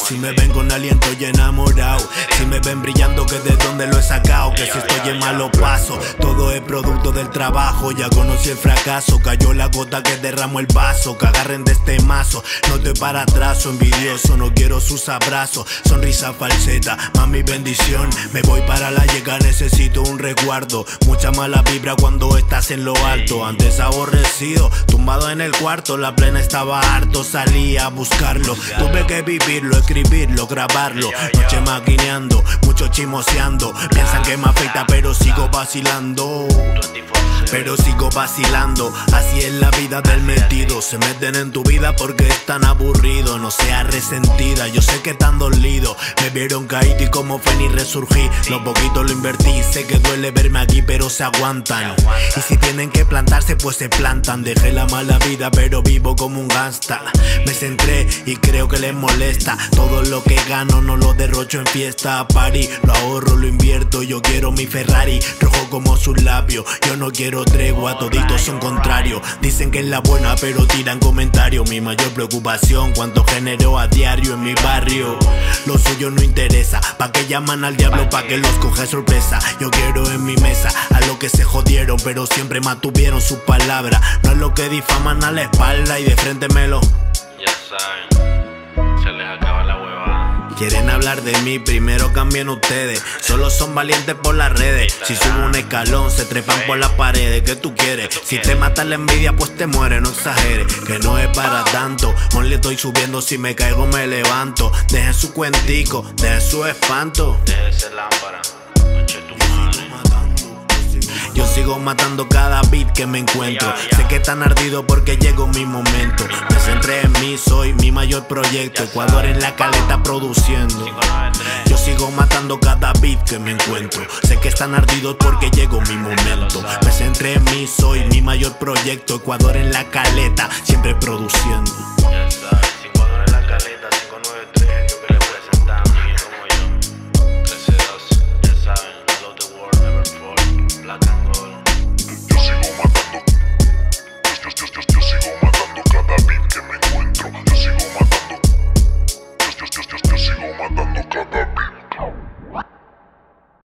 Si me ven con aliento y enamorado, si me ven brillando, que de dónde lo he sacado. Que si estoy en malo paso, todo es producto del trabajo. Ya conocí el fracaso, cayó la gota que derramó el vaso. Que agarren de este mazo, no estoy para atrás. Envidioso, no quiero sus abrazos. Sonrisa falseta, más mi bendición. Me voy para la llega, necesito un resguardo. Mucha mala vibra cuando estás en lo alto. Antes aborrecido, tumbado en el cuarto. La plena estaba harto, salí a buscarlo. Tuve que vivirlo, escribirlo, grabarlo. Noche maquineando, mucho chismoseando. Piensan que me afecta pero sigo vacilando. Pero sigo vacilando, así es la vida del metido. Se meten en tu vida porque están aburridos. No seas resentida, yo sé que están dolidos. Me vieron caído y como Fénix resurgí. Lo poquito lo invertí, sé que duele verme aquí pero se aguantan. Y si tienen que plantarse pues se plantan. Dejé la mala vida pero vivo como un gangsta. Me centré y creo que les molesta. Todo lo que gano no lo derrocho en fiesta. Party, lo ahorro, lo invierto. Yo quiero mi Ferrari, rojo como sus labios. Yo no quiero tregua, toditos son contrarios. Dicen que es la buena pero tiran comentarios. Mi mayor preocupación, cuánto genero a diario en mi barrio. Lo suyo no interesa, pa' que llaman al diablo, pa' que los coge sorpresa. Yo quiero en mi mesa a los que se jodieron pero siempre mantuvieron su palabra. No es lo que difaman a la espalda y de frente me lo... Ya saben, se les acaba la huevada. Quieren hablar de mí, primero cambien ustedes. Solo son valientes por las redes. Si subo un escalón, se trepan por las paredes. ¿Qué tú quieres? Si te mata la envidia, pues te mueres, no exageres. Que no es para tanto, only estoy subiendo, si me caigo me levanto. Dejen su cuentico, dejen su espanto. Deje de ser lámpara, noche tu madre. Yo sigo matando cada beat que me encuentro. Sé que están ardidos porque llegó mi momento. Me centré en mí, soy mi mayor proyecto. Ecuador en la caleta produciendo. Yo sigo matando cada beat que me encuentro. Sé que están ardidos porque llegó mi momento. Me centré en mí, soy mi mayor proyecto. Ecuador en la caleta, siempre produciendo.